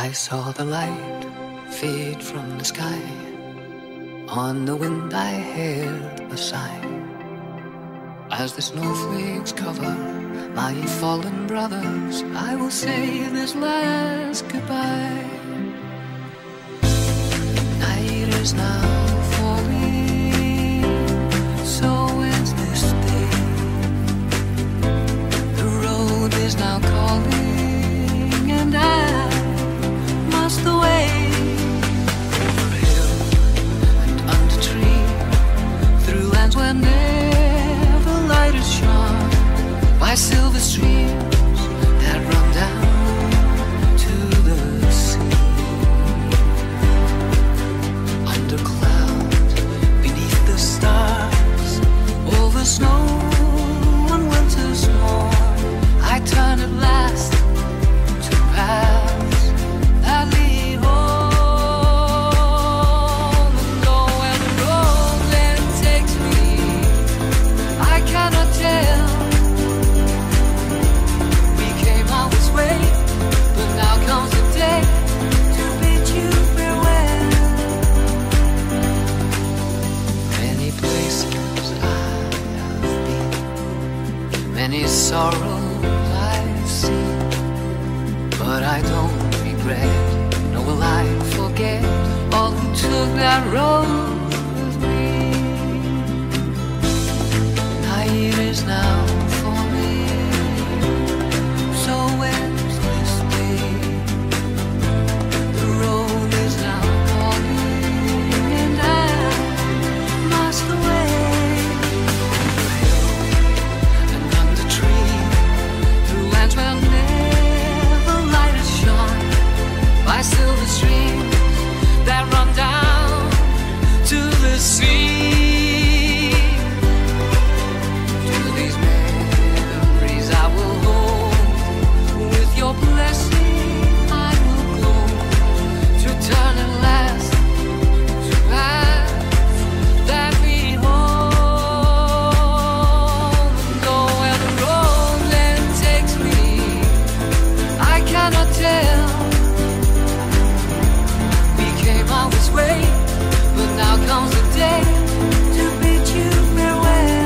I saw the light fade from the sky. On the wind I heard a sigh. As the snowflakes cover my fallen brothers, I will say this last goodbye. Night is now falling, so ends this day. The road is now calling, and I must away. Over hill and under tree, through lands where never light is shone, by silver streams that run down to the sea. Under clouds, beneath the stars, over snow and winter's morn, I turn at last to paths that lead home. And go where the road then takes me, I cannot tell. We came all this way, but now comes the day to bid you farewell. Many places I have been, many sorrows I've seen, but I don't regret, nor will I forget all who took that road with me. Night is now falling, so ends this day. The road is now calling, and I must away. Over hill and under tree, through lands where never light has shone, by silver streams that run down to the sea. To these memories I will hold, with your blessing I will go, to turn at last to paths that lead home. And go where the road then takes me, I cannot tell. We came all this way, but now comes the day to bid you farewell.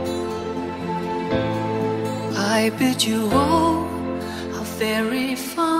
I bid you all a very fine